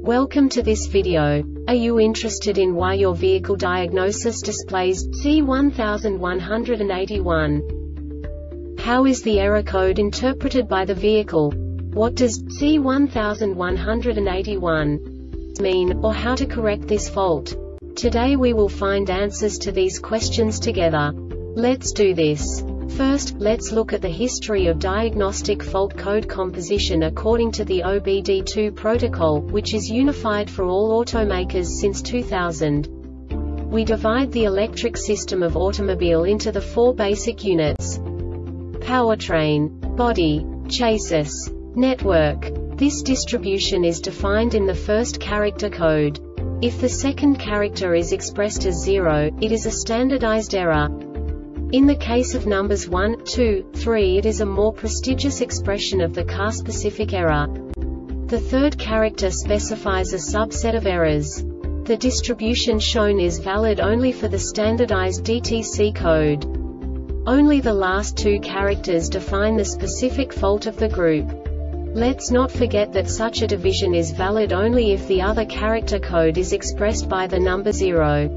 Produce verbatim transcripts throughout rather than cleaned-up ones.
Welcome to this video. Are you interested in why your vehicle diagnosis displays C one one eight one? How is the error code interpreted by the vehicle? What does C one one eight one mean, or how to correct this fault? Today we will find answers to these questions together. Let's do this. First, let's look at the history of diagnostic fault code composition according to the O B D two protocol, which is unified for all automakers since two thousand. We divide the electric system of automobile into the four basic units: powertrain, body, chassis, network. This distribution is defined in the first character code. If the second character is expressed as zero, it is a standardized error. In the case of numbers one, two, three, it is a more prestigious expression of the car-specific error. The third character specifies a subset of errors. The distribution shown is valid only for the standardized D T C code. Only the last two characters define the specific fault of the group. Let's not forget that such a division is valid only if the other character code is expressed by the number zero.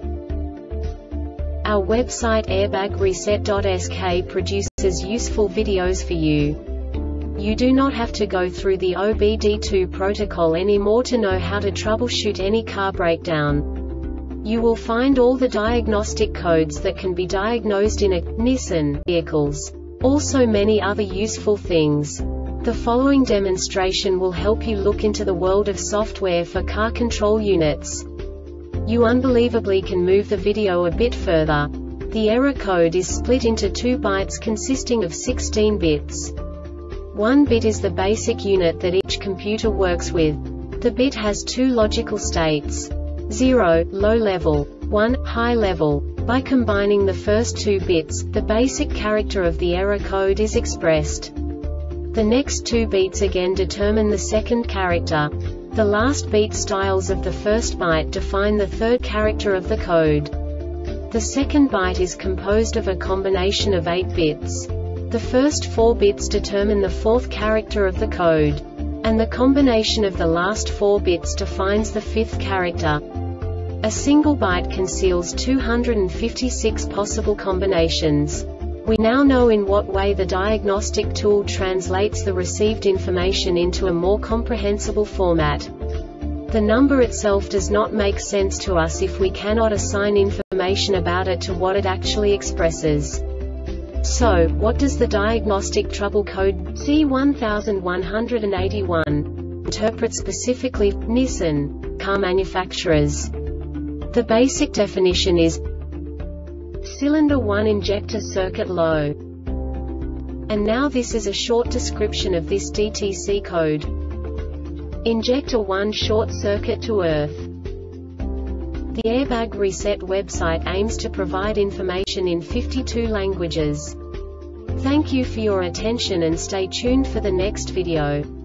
Our website airbag reset dot S K produces useful videos for you. You do not have to go through the O B D two protocol anymore to know how to troubleshoot any car breakdown. You will find all the diagnostic codes that can be diagnosed in a Nissan vehicles. Also many other useful things. The following demonstration will help you look into the world of software for car control units. You unbelievably can move the video a bit further. The error code is split into two bytes consisting of sixteen bits. One bit is the basic unit that each computer works with. The bit has two logical states: zero, low level, one, high level. By combining the first two bits, the basic character of the error code is expressed. The next two beats again determine the second character. The last beat styles of the first byte define the third character of the code. The second byte is composed of a combination of eight bits. The first four bits determine the fourth character of the code. And the combination of the last four bits defines the fifth character. A single byte conceals two hundred fifty-six possible combinations. We now know in what way the diagnostic tool translates the received information into a more comprehensible format. The number itself does not make sense to us if we cannot assign information about it to what it actually expresses. So, what does the diagnostic trouble code C one one eight one interpret specifically for Nissan car manufacturers? The basic definition is cylinder one injector circuit low. And now this is a short description of this D T C code. Injector one short circuit to earth. The Airbag Reset website aims to provide information in fifty-two languages. Thank you for your attention and stay tuned for the next video.